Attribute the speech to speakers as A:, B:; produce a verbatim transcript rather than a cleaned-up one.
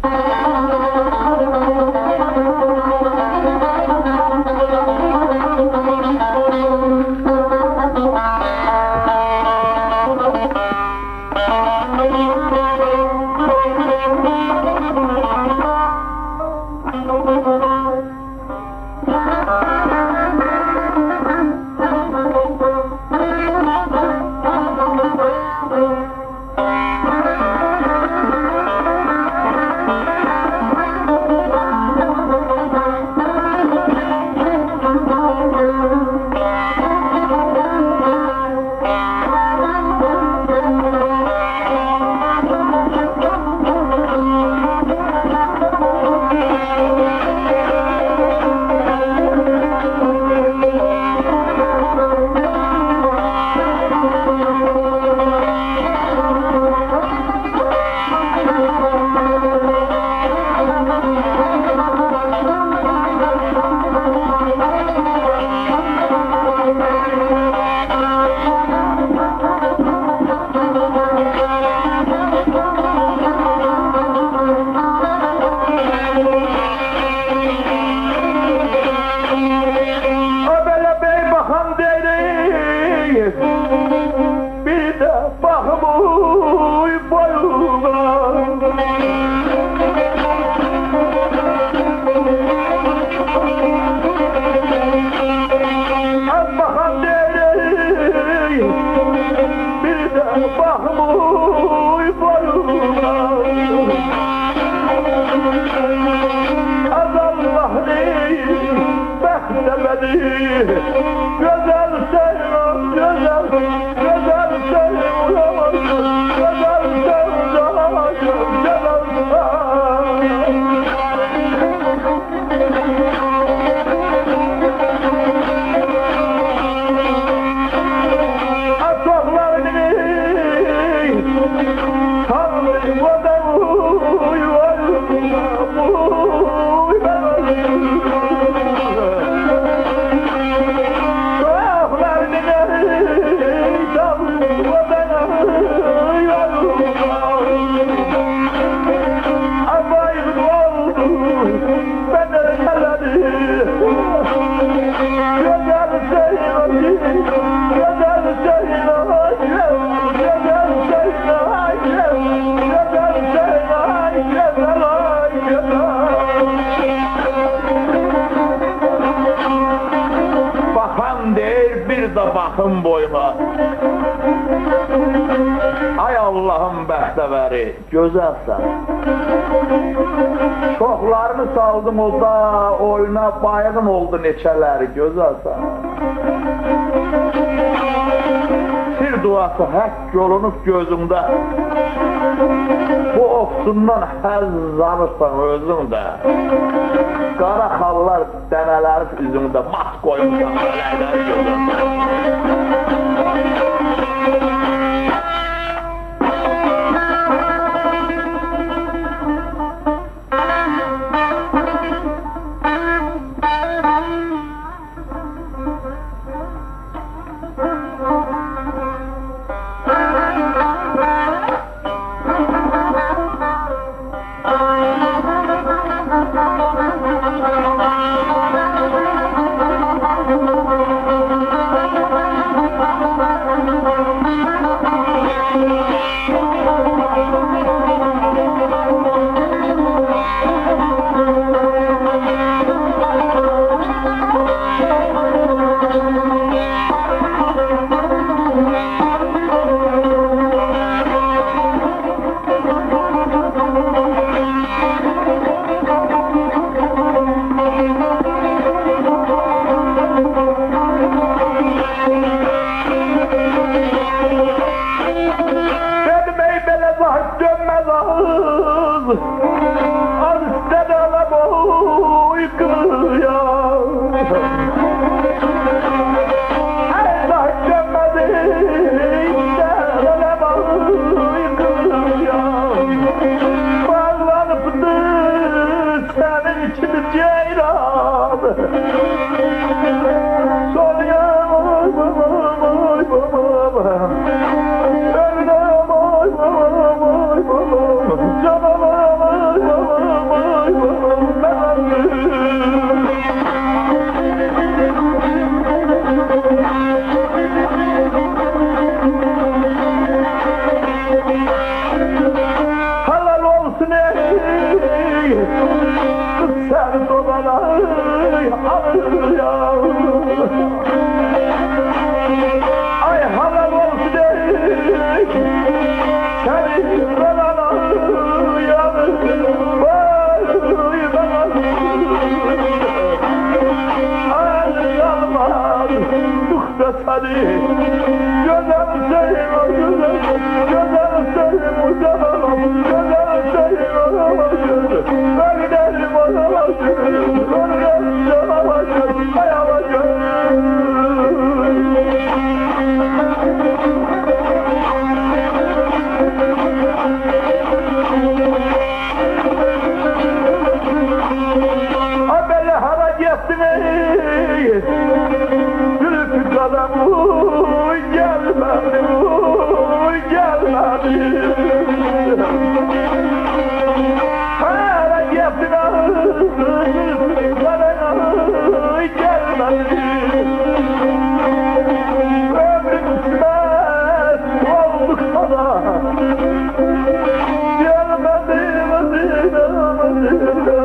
A: Baxın boyuna. Ay Allah'ım bəxtəvəri, gözəlsən. Çoxlarını saldım o da, oyuna bayığım oldu neçələri, gözəlsən. Sir duası həkk olunub gözümdə. Bu ofsundan həzz alırsan özündə. Qara xallar dənələrib üzümdə, mat qoymuşsan öləkləri gözümdə. Canım Sen dolana alır ya. Ay haram olsun ey, seni dolana alır. Vay bana ay yalvar tukta seni. Güzel sevim güzel, güzel sevim uzanamam, güzel sevim olamazsın. Ben giderim olamazsın, ben giderim olamazsın, ayamazsın. Haberi harac ettin ey, Zülfü kalamı gelmedi, gelmedi. Harac ettin ey, Zülfü kalamı gelmedi. Ömrüm sürmez olduk sana, gelmedi, gelmedi, gelmedi.